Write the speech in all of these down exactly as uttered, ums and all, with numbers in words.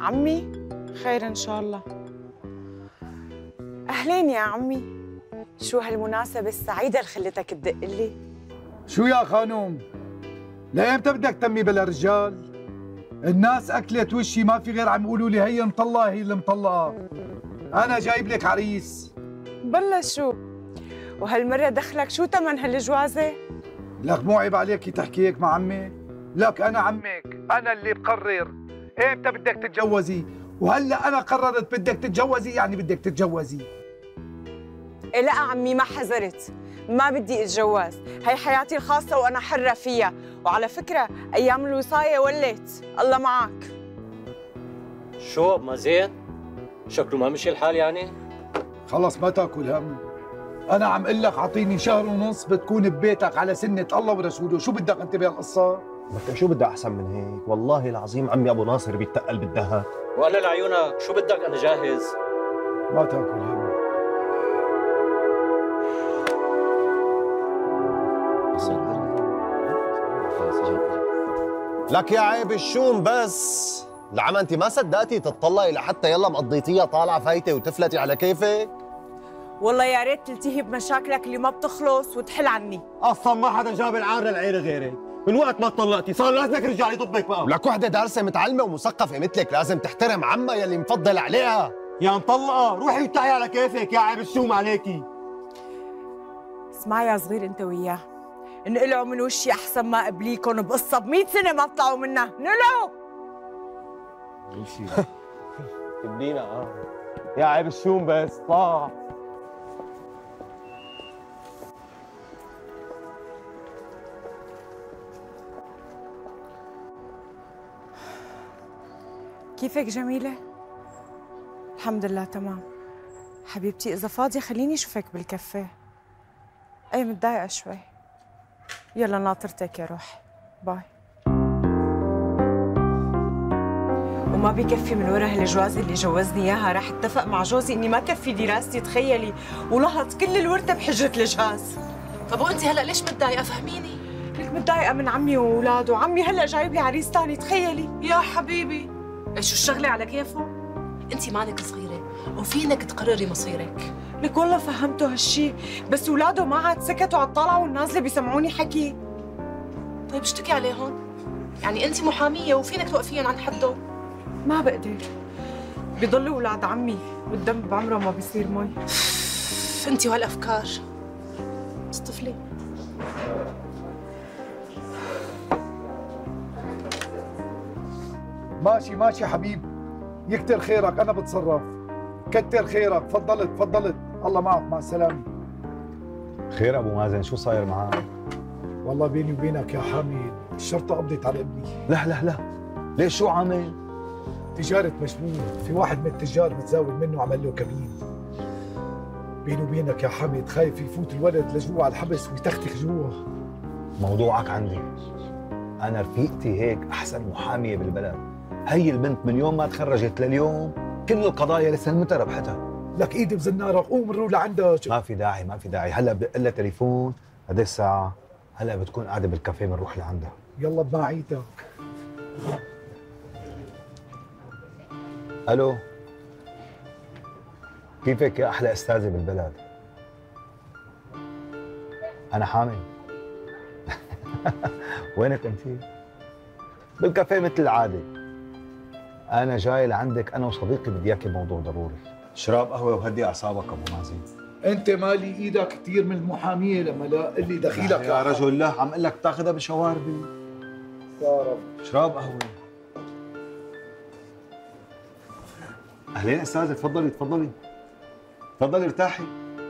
عمي خير إن شاء الله. أهلين يا عمي، شو هالمناسبة السعيدة اللي خلتك تدق لي؟ شو يا خانوم؟ لأيمتى بدك تمي بلا رجال؟ الناس أكلت وشي، ما في غير عم يقولوا لي هي مطلقة هي اللي مطلقة. أنا جايب لك عريس. بلشوا، وهالمرة دخلك شو تمن هالجوازة؟ لك مو عيب عليكي تحكي هيك مع عمك؟ لك أنا عمك، أنا اللي بقرر إمتى بدك تتجوزي، وهلا أنا قررت بدك تتجوزي يعني بدك تتجوزي. إيه لا عمي، ما حذرت، ما بدي اتجوز، هي حياتي الخاصة وأنا حرة فيها، وعلى فكرة أيام الوصاية وليت، الله معك. شو ما زين؟ شكله ما مشي الحال يعني؟ خلص ما تاكل هم. أنا عم قل لك أعطيني شهر ونص بتكون ببيتك على سنة الله ورسوله، شو بدك أنت بهالقصة؟ لك شو بدي أحسن من هيك؟ والله العظيم عمي أبو ناصر بيتقل بالذهب. وأنا لعيونك شو بدك أنا جاهز. ما تاكل هم. لك يا عيب الشوم بس، لعما انت ما صدقتي تتطلقي لحتى يلا مقضيتيها طالعه فايته وتفلتي على كيفك؟ والله يا ريت تلتهي بمشاكلك اللي ما بتخلص وتحل عني. اصلا ما حدا جاب العار للعير غيرك، من وقت ما طلقتي صار لازمك رجال يطبك بقى. لك وحده دارسه متعلمه ومثقفه مثلك لازم تحترم عمها يلي مفضل عليها. يا مطلقه روحي وتعي على كيفك يا عيب الشوم عليكي. اسمع يا صغير انت وياه، انقلعوا من وشي احسن ما قبليكم بقصه ب مية سنه ما طلعوا منها، انقلعوا. امشي تبدينا اه يا عيب الشوم بس طاع. كيفك جميلة؟ الحمد لله تمام. حبيبتي إذا فاضية خليني أشوفك بالكافيه. أي متضايقة شوي. يلا ناطرتك يا روحي، باي. وما بكفي من ورا هالجوازة اللي جوزني إياها، راح اتفق مع جوزي إني ما كفي دراستي تخيلي، ولهط كل الورثة بحجة الجهاز. طب وأنت هلا ليش متضايقة؟ فهميني. لك متضايقة من عمي وأولاده، وعمي هلا جايب لي عريس ثاني تخيلي. يا حبيبي شو الشغلة على كيفه؟ أنت مالك صغيرة وفينك تقرري مصيرك. لك والله فهمته هالشي، بس اولاده ما عاد سكتوا على الطالعة والنازلة بيسمعوني حكي. طيب اشتكي عليهم، يعني أنت محامية وفينك توقفيهم عن حدهم. ما بقدر، بيضلوا اولاد عمي والدم بعمره ما بيصير مي. أنت وهالأفكار اصطفلي. ماشي ماشي حبيب، يكتر خيرك أنا بتصرف. كتر خيرك، تفضلت تفضلت، الله معك، مع السلامة. خير أبو مازن، شو صاير معك؟ والله بيني وبينك يا حامد الشرطة قبضت على ابني. لا لا لا، ليش شو عامل؟ تجارة مجنون، في واحد من التجار متزاول منه عمل له كمين. بيني وبينك يا حامد خايف يفوت الولد لجوا على الحبس ويتختخ جوا. موضوعك عندي، أنا رفيقتي هيك أحسن محامية بالبلد. هي البنت من يوم ما تخرجت لليوم كل القضايا اللي سلمتها ربحتها. لك ايدي بزنارة، قوم نروح لعندها. ما في داعي ما في داعي، هلا بدق لها تليفون هدي الساعة، هلا بتكون قاعدة بالكافيه بنروح لعندها. يلا بمعيتك. الو، كيفك يا احلى استاذة بالبلد؟ انا حامل. وينك انتي؟ بالكافيه مثل العادة. انا جاي لعندك انا وصديقي بدي اياكي بموضوع ضروري. شراب قهوة وهدي اعصابك ابو مازن. انت مالي ايدك كثير من المحامية لما لا اللي دخيلك يا رجل. لا عم اقول لك تاخذها بشواربي. يا رب. شراب قهوة. اهلين استاذة، تفضلي تفضلي تفضلي ارتاحي.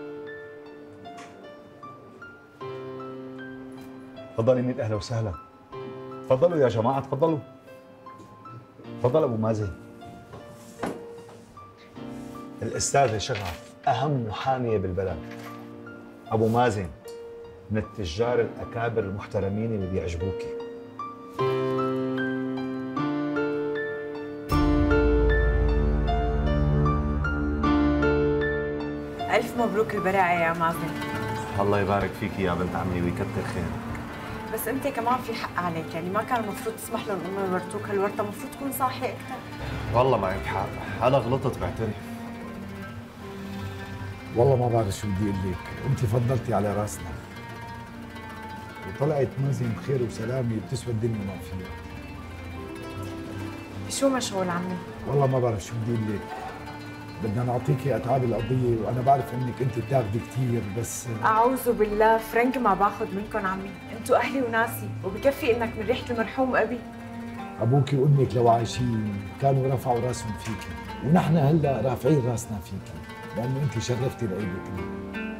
تفضلي ميت اهلا وسهلا. تفضلوا يا جماعة تفضلوا. تفضل ابو مازن. الاستاذة شغف اهم محامية بالبلد. ابو مازن من التجار الاكابر المحترمين اللي بيعجبوكي. ألف مبروك البراءة يا مازن. الله يبارك فيكي يا بنت عمي ويكتر خيرك. بس انت كمان في حق عليك، يعني ما كان المفروض تسمح لهم انه يورطوك هالورطه، المفروض تكون صاحي اكثر. والله معك حق، انا غلطت بعترف. والله ما بعرف شو بدي اقول لك، انت فضلتي على راسنا وطلعت مازن بخير وسلامه بتسوى الدنيا ما فيها. شو مشغول عمي؟ والله ما بعرف شو بدي اقول لك، بدنا نعطيكي اتعاب القضيه وانا بعرف انك انت بتاخذي كثير بس اعوذ بالله، فرنك ما باخذ منكم عمي، انتوا اهلي وناسي وبكفي انك من ريحه المرحوم ابي. ابوك وامك لو عايشين كانوا رفعوا راسهم فيكي، ونحن هلا رافعين راسنا فيكي لانه انت شرفتي العيله كلها.